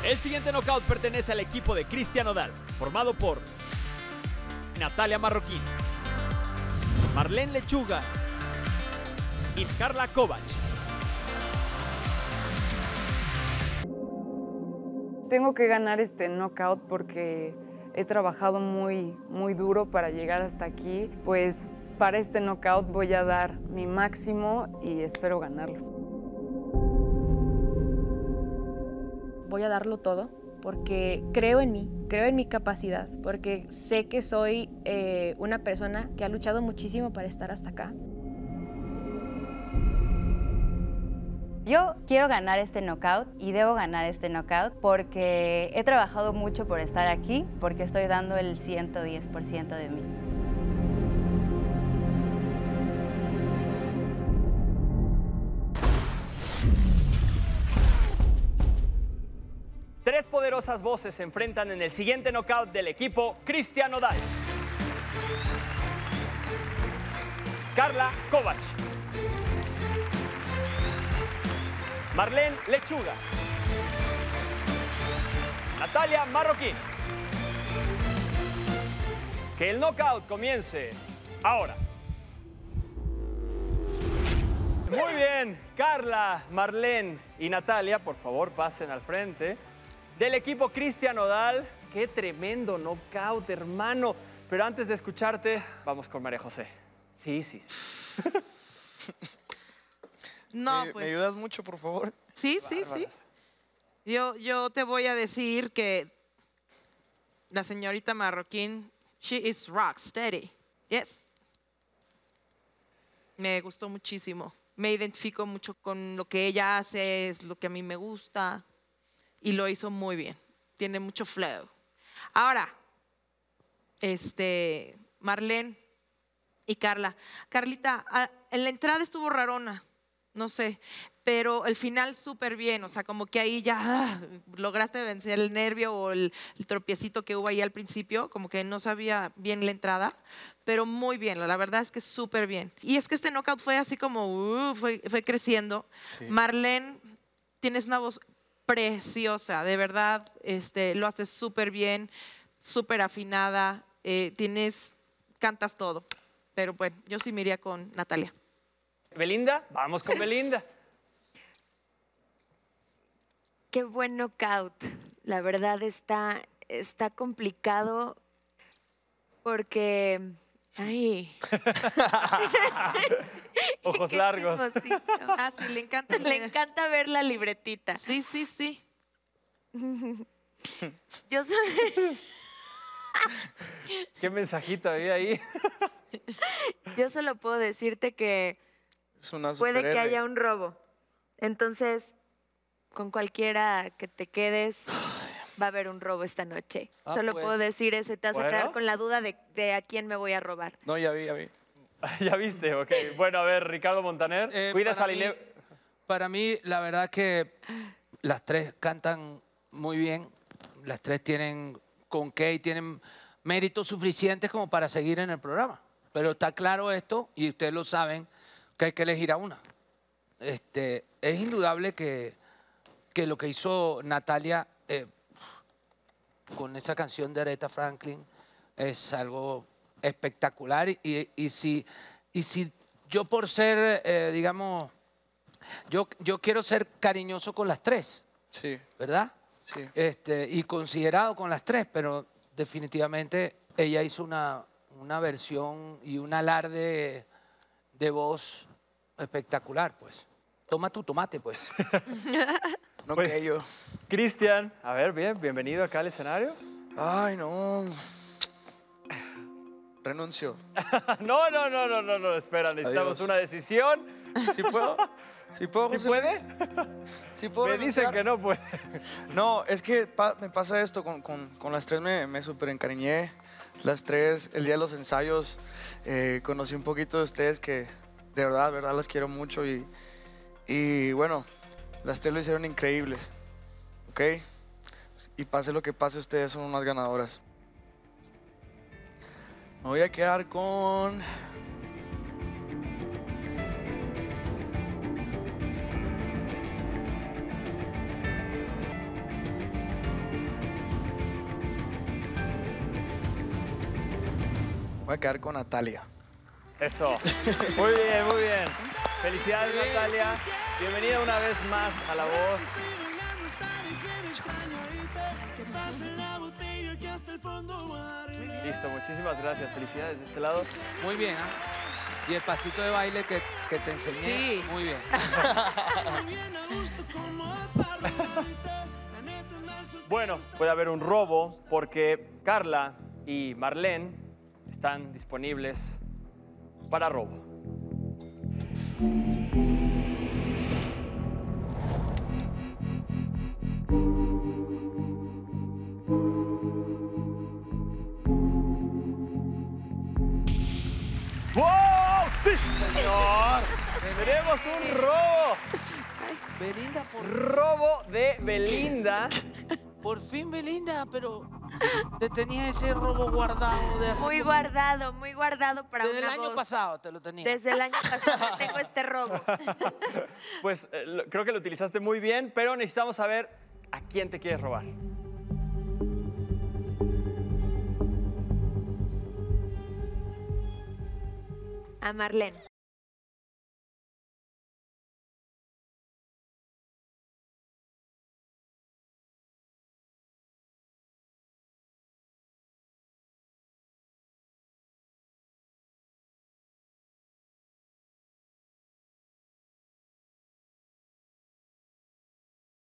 El siguiente knockout pertenece al equipo de Cristian Nodal, formado por Natalia Marroquín, Marlene Lechuga y Carla Kovac. Tengo que ganar este knockout porque he trabajado muy duro para llegar hasta aquí. Pues para este knockout voy a dar mi máximo y espero ganarlo. Voy a darlo todo porque creo en mí, creo en mi capacidad, porque sé que soy una persona que ha luchado muchísimo para estar hasta acá. Yo quiero ganar este knockout y debo ganar este knockout porque he trabajado mucho por estar aquí, porque estoy dando el 110% de mí. Tres poderosas voces se enfrentan en el siguiente knockout del equipo Cristian Nodal. Carla Kovac, Marlene Lechuga, Natalia Marroquín. Que el knockout comience ahora. Muy bien, Carla, Marlene y Natalia, por favor, pasen al frente. Del equipo Cristian Nodal, qué tremendo knockout, hermano. Pero antes de escucharte, vamos con María José. Sí. No, ¿Me pues... ayudas mucho, por favor? Sí. Yo te voy a decir que la señorita Marroquín, she is rock steady. Yes. Me gustó muchísimo. Me identifico mucho con lo que ella hace, es lo que a mí me gusta. Y lo hizo muy bien. Tiene mucho flow. Ahora, Marlene y Carla. Carlita, en la entrada estuvo rarona, no sé, pero el final súper bien, o sea, como que ahí ya lograste vencer el nervio o el tropiecito que hubo ahí al principio, como que no sabía bien la entrada, pero muy bien, la verdad es que súper bien. Y es que este knockout fue así como, fue creciendo. Sí. Marlene, tienes una voz preciosa, de verdad, lo haces súper bien, súper afinada, cantas todo. Pero bueno, yo sí me iría con Natalia. Belinda, vamos con Belinda. Qué buen knockout. La verdad está complicado porque... Ay. Ojos largos. Ah, sí, le encanta ver la libretita. Sí. Yo soy... ¿Qué mensajito había ahí? Yo solo puedo decirte que puede que haya un robo. Entonces, con cualquiera que te quedes, va a haber un robo esta noche. Solo puedo decir eso y te vas a quedar con la duda de a quién me voy a robar. No, ya vi. ¿Ya viste? Ok. Bueno, a ver, Ricardo Montaner, cuidas a Lile. Para mí, la verdad que las tres cantan muy bien. Las tres tienen con qué y tienen méritos suficientes como para seguir en el programa. Pero está claro esto, y ustedes lo saben, que hay que elegir a una. Es indudable que lo que hizo Natalia con esa canción de Aretha Franklin es algo espectacular. Y si yo por ser, digamos, yo quiero ser cariñoso con las tres, sí, ¿verdad? Sí. Y considerado con las tres, pero definitivamente ella hizo una versión y un alarde de voz espectacular, pues. Toma tu tomate, pues. No, pues, que yo. Cristian, a ver, bienvenido acá al escenario. Ay, no. Renuncio. No, espera, necesitamos una decisión. ¿Sí puedo? ¿Sí puedo, José? ¿Sí puede? ¿Sí puedo Me renunciar? dicen que no puede. No, es que me pasa esto, con las tres me súper encariñé. Las tres, el día de los ensayos, conocí un poquito de ustedes que de verdad las quiero mucho y bueno, las tres lo hicieron increíbles, ¿ok? Y pase lo que pase, ustedes son unas ganadoras. Me voy a quedar con... voy a quedar con Natalia. Eso. Muy bien, muy bien. Felicidades, Natalia. Bienvenida una vez más a La Voz. Listo, muchísimas gracias. Felicidades de este lado. Muy bien, ¿ah? Y el pasito de baile que te enseñé, Sí. muy bien. Bueno, puede haber un robo porque Carla y Marlene están disponibles para robo. ¡Wow! ¡Sí, señor! ¡Tenemos un robo! Belinda, Robo de Belinda. por fin Belinda, pero te tenía ese robo guardado de hace Muy guardado para desde una el año voz. pasado te lo tenía. Desde el año pasado tengo este robo. Pues creo que lo utilizaste muy bien, pero necesitamos saber a quién te quieres robar. A Marlene.